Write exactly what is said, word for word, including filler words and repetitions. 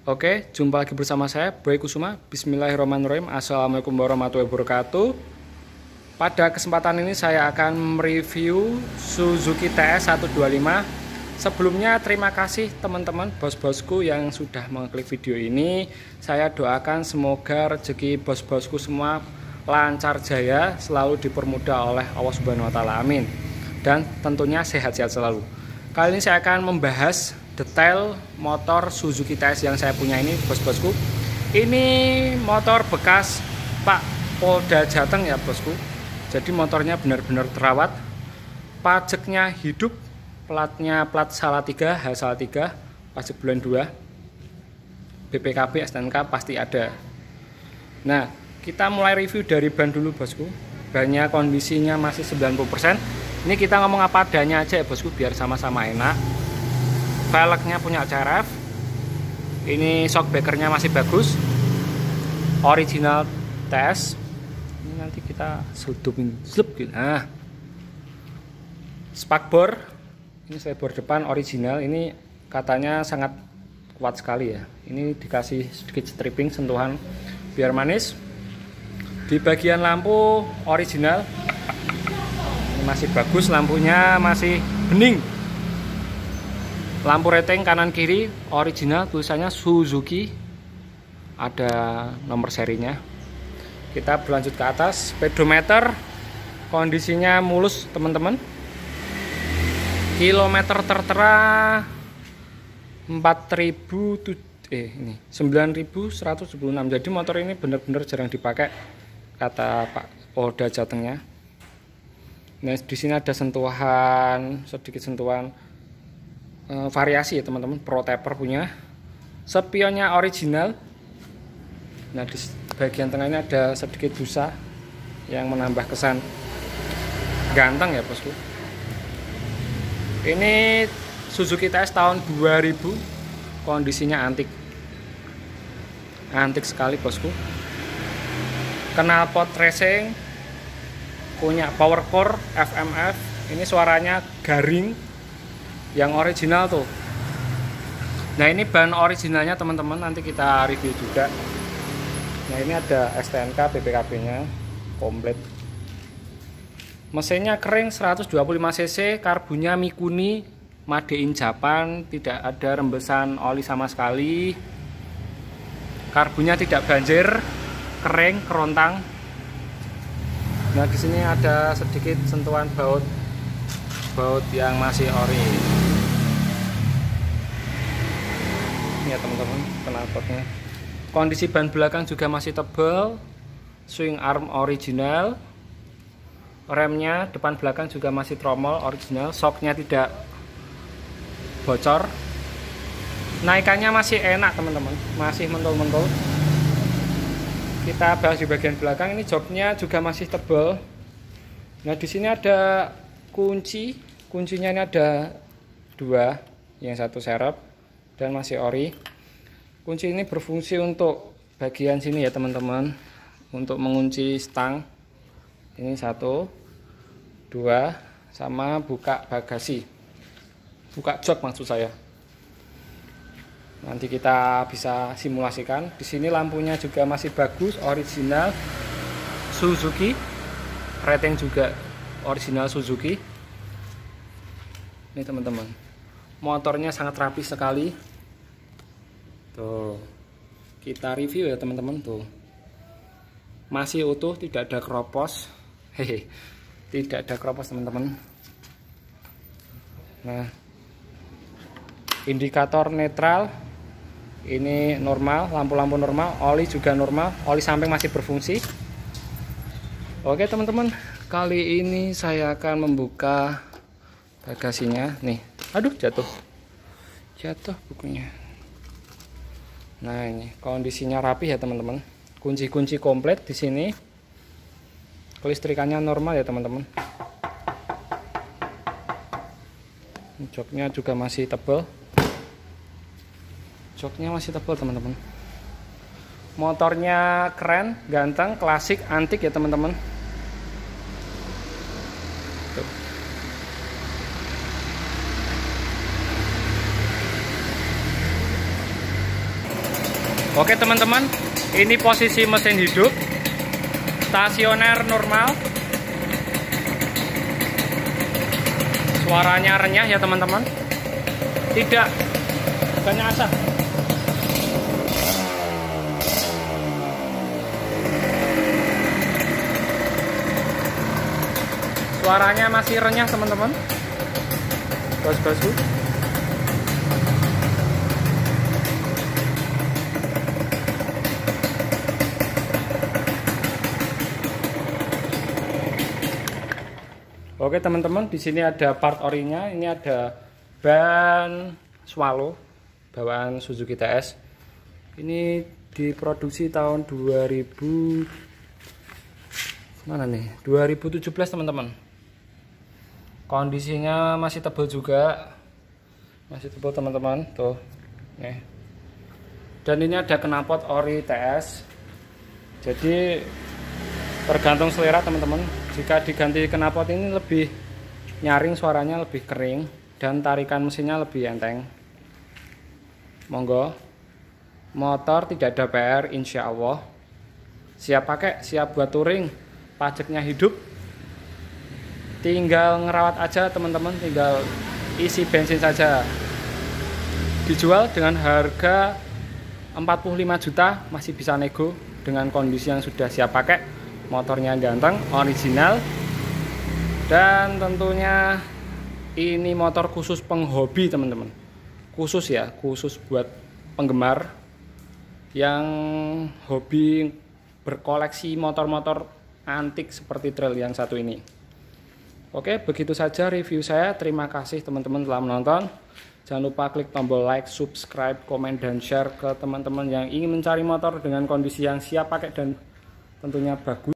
Oke, jumpa lagi bersama saya, Boy Kusuma. Bismillahirrahmanirrahim. Assalamualaikum warahmatullahi wabarakatuh. Pada kesempatan ini saya akan mereview Suzuki T S seratus dua puluh lima. Sebelumnya terima kasih teman-teman bos-bosku yang sudah mengklik video ini. Saya doakan semoga rezeki bos-bosku semua lancar jaya, selalu dipermudah oleh Allah Subhanahu wa taala. Amin. Dan tentunya sehat-sehat selalu. Kali ini saya akan membahas detail motor Suzuki T S yang saya punya ini, bos-bosku. Ini motor bekas Pak Polda Jateng ya, bosku. Jadi motornya benar-benar terawat. Pajaknya hidup, platnya plat Salatiga, H Salatiga, pajak bulan dua. B P K B, S T N K pasti ada. Nah, kita mulai review dari ban dulu, bosku. Bannya kondisinya masih sembilan puluh persen. Ini kita ngomong apa adanya aja ya, bosku, biar sama-sama enak. Velgnya punya C R F. Ini shockbreakernya masih bagus, original T S. Ini nanti kita sedupin slup gitu. Nah, spakbor ini spakbor depan original. Ini katanya sangat kuat sekali ya. Ini dikasih sedikit stripping sentuhan biar manis. Di bagian lampu original, ini masih bagus, lampunya masih bening. Lampu rating kanan kiri original, tulisannya Suzuki, ada nomor serinya. Kita berlanjut ke atas. Speedometer kondisinya mulus, teman-teman. Kilometer tertera empat ribu eh ini sembilan ribu seratus tujuh puluh enam. Jadi motor ini benar-benar jarang dipakai, kata Pak Polda Jatengnya. Nah, di sini ada sentuhan, sedikit sentuhan variasi ya, teman-teman. Pro taper punya. Spionnya original. Nah, di bagian tengah ini ada sedikit busa yang menambah kesan ganteng ya, bosku. Ini Suzuki T S tahun dua ribu, kondisinya antik. Antik sekali, bosku. Knalpot racing, punya power core F M F. Ini suaranya garing, yang original tuh. Nah, ini ban originalnya, teman-teman, nanti kita review juga. Nah, ini ada S T N K, B P K B nya komplit. Mesinnya kering, seratus dua puluh lima cc, karbunya Mikuni, made in Japan, tidak ada rembesan oli sama sekali. Karbunya tidak banjir, kering, kerontang. Nah, di sini ada sedikit sentuhan baut baut yang masih ori. Ini ya, teman-teman, knalpotnya. Kondisi ban belakang juga masih tebal, swing arm original. Remnya depan belakang juga masih tromol original, shocknya tidak bocor. Naikannya masih enak, teman-teman, masih mentul-mentul. Kita bahas di bagian belakang. Ini joknya juga masih tebal. Nah, di sini ada kunci, kuncinya ini ada dua, yang satu serep dan masih ori. Kunci ini berfungsi untuk bagian sini ya, teman-teman, untuk mengunci stang. Ini satu, dua, sama buka bagasi, buka jok maksud saya. Nanti kita bisa simulasikan. Di sini lampunya juga masih bagus, original Suzuki, rating juga original Suzuki. Ini, teman-teman, motornya sangat rapi sekali. Tuh, kita review ya, teman-teman. Tuh, masih utuh, tidak ada keropos. Hehe, tidak ada keropos, teman-teman. Nah, indikator netral ini normal, lampu-lampu normal, oli juga normal, oli samping masih berfungsi. Oke, teman-teman, kali ini saya akan membuka bagasinya. Nih, aduh, jatuh jatuh bukunya. Nah, ini kondisinya rapi ya, teman-teman. Kunci-kunci komplit di sini. Kelistrikannya normal ya, teman-teman. Joknya juga masih tebal. Joknya masih tebal, teman-teman. Motornya keren, ganteng, klasik, antik ya, teman-teman. Oke teman-teman, ini posisi mesin hidup, stasioner normal, suaranya renyah ya teman-teman, tidak banyak asap. Suaranya masih renyah teman-teman, bos-bosku. Oke teman-teman, di sini ada part orinya. Ini ada ban Swallow bawaan Suzuki T S. Ini diproduksi tahun dua ribu mana nih? dua ribu tujuh belas teman-teman. Kondisinya masih tebal juga. Masih tebal teman-teman, tuh. Nih. Dan ini ada knalpot ori T S. Jadi tergantung selera teman-teman. Jika diganti knalpot ini lebih nyaring, suaranya lebih kering, dan tarikan mesinnya lebih enteng. Monggo. Motor tidak ada P R, insya Allah. Siap pakai, siap buat touring. Pajaknya hidup. Tinggal ngerawat aja teman-teman, tinggal isi bensin saja. Dijual dengan harga empat puluh lima juta, masih bisa nego dengan kondisi yang sudah siap pakai. Motornya ganteng, original, dan tentunya ini motor khusus penghobi teman-teman, khusus ya, khusus buat penggemar yang hobi berkoleksi motor-motor antik seperti trail yang satu ini. Oke, begitu saja review saya. Terima kasih teman-teman telah menonton. Jangan lupa klik tombol like, subscribe, komen, dan share ke teman-teman yang ingin mencari motor dengan kondisi yang siap pakai dan tentunya bagus.